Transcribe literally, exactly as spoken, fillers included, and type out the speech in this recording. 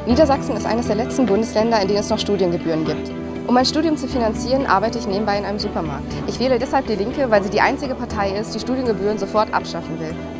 Niedersachsen ist eines der letzten Bundesländer, in denen es noch Studiengebühren gibt. Um mein Studium zu finanzieren, arbeite ich nebenbei in einem Supermarkt. Ich wähle deshalb die Linke, weil sie die einzige Partei ist, die Studiengebühren sofort abschaffen will.